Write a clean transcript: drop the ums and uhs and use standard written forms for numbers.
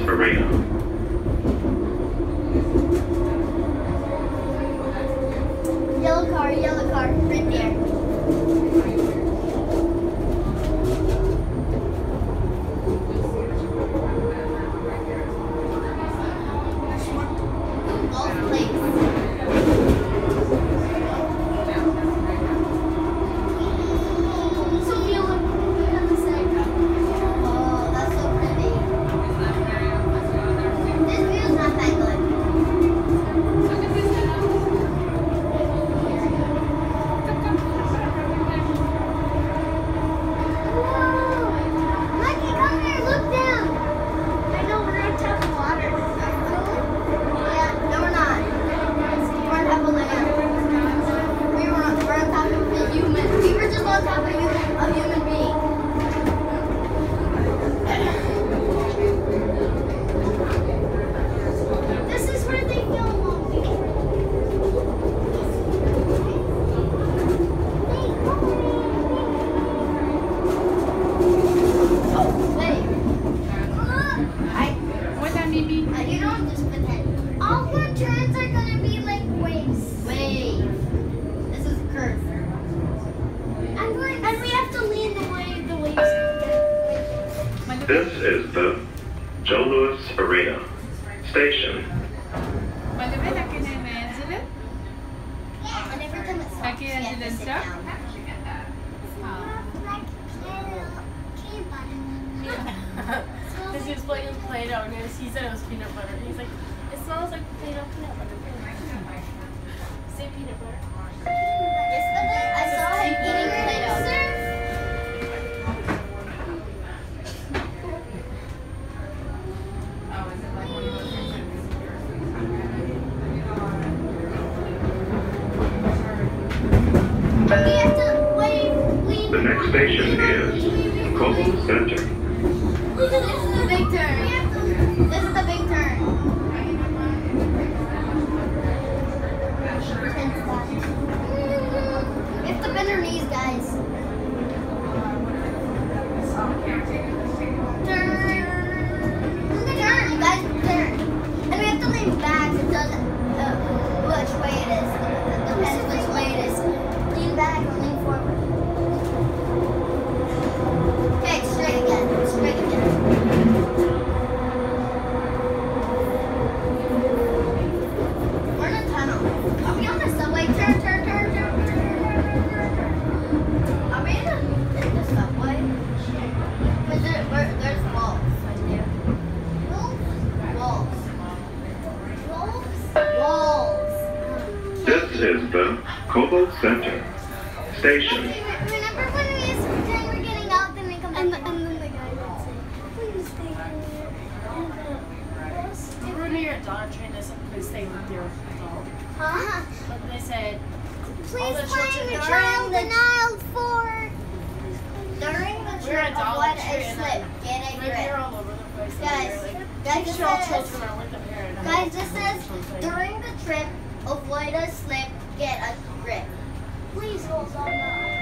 Arena. Yellow car, right there. Golf place. Sophia, look at the side. Oh, that's so pretty. This view's not that good. This is the Joe Louis Arena Station. Because he was playing with Play-Doh and he said it was peanut butter. And he's like, it smells like Play-Doh peanut butter. Say peanut butter. I saw him eating Play-Doh. The next station is Coble Center. This is the big turn. This is the big turn. You have to bend your knees, guys. Turn. Turn, guys, turn. And we have to lean back. It doesn't, which way it is. It depends which way it is. Lean back or lean forward. Okay, straight again. Straight again. We're in a tunnel. Are we on the subway? Turn. Are we in the subway? There's walls right there. Walls. This is the Coble Center Station. Remember when we used to pretend we're getting out, then we come back? And then the guy would say, please stay here. Remember when you were a dog trained us to stay with your dog? Huh? But they said, Please the play children around the Nile Fort. During the we're trip a dog of what tree a and slip, get a we're grip. all over the place. Guys, Make this sure all says, children are with the parent. guys, this says, during the trip, avoid a slip, get a grip. Please hold on.